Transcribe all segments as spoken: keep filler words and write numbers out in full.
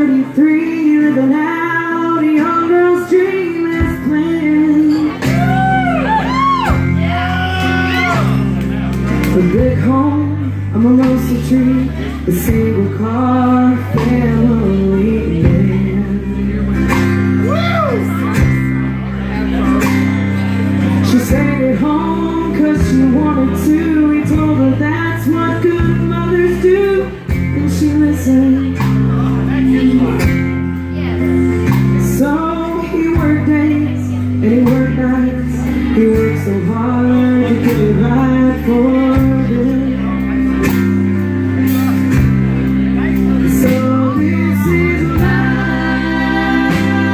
thirty-three, living out a young girl's dream is playing. A big home, a mimosa tree, a single car family man. She stayed at home cause she wanted to. He told her that's what good mothers do, and she listened. So he worked days and he worked nights. He worked so hard to get it right for them. So this is life.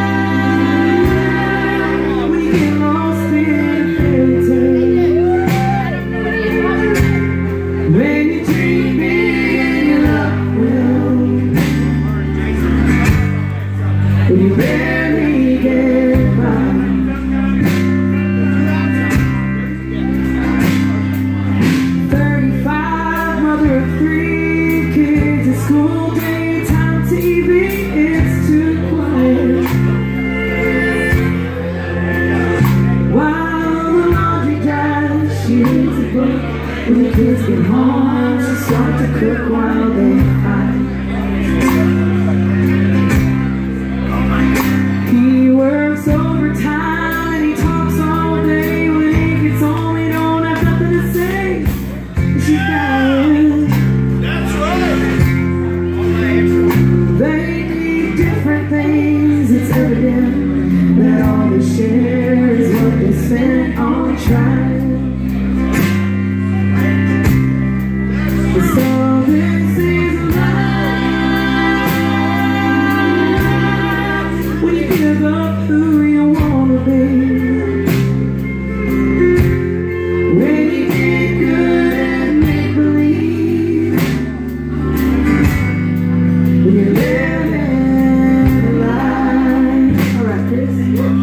We get lost in fairy tales. When you dream big and you love well, when you barely get by. Thirty-five, mother of three kids at school, daytime T V, it's too quiet. While the laundry dries, she reads a book. When the kids get home, she starts to cook while they hide. He works overtime and he talks all day. When he gets home, he don't have nothing to say. She's got it. That's right. They need different things. It's evident that all they share is what they spent on trying. So this is life. When you give up who you wanna be, when you get good at make believe, when you're living a life. Alright, Chris.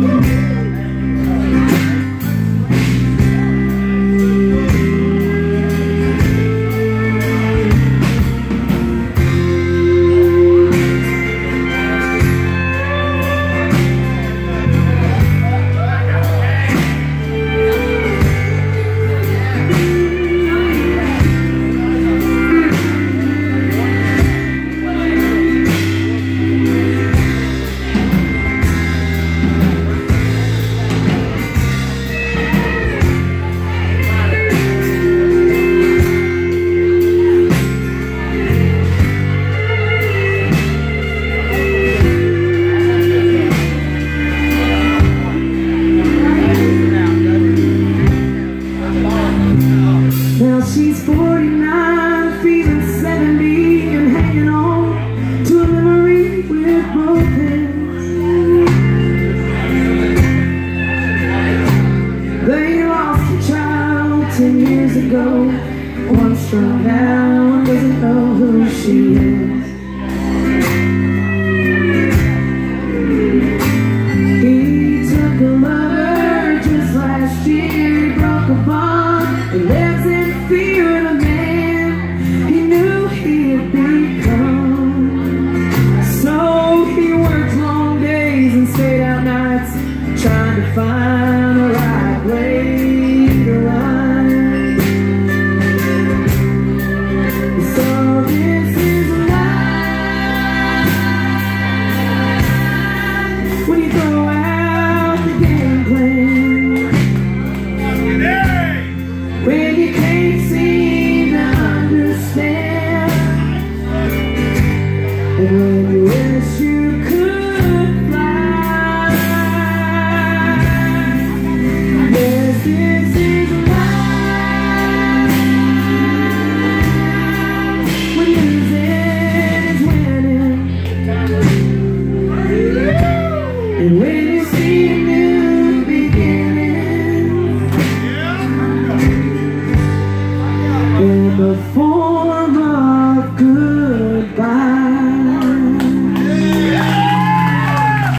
Now she's forty-nine, feeling seventy, and hanging on to a memory with both hands. They lost a child ten years ago. One strung down, doesn't know who she is. He took a lover just last year, broke a bond, and lives in fear of the man he knew he'd become. So he worked long days and stayed out nights, trying to find the right way to run. So this is life. When you throw out the game plan, when you can't seem to understand, and